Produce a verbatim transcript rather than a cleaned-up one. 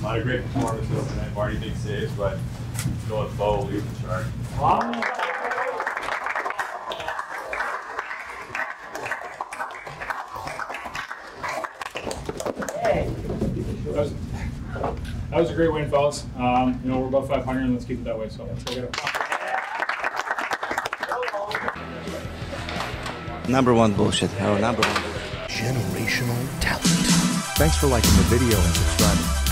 lot of great performances tonight. Marty big saves, but go with Bo leading the charge. That was, that was a great win, fellas. Um, you know, we're above five hundred, and let's keep it that way. So let's go get it. Number one bullshit. Oh, number one bullshit. Generational talent. Thanks for liking the video and subscribing.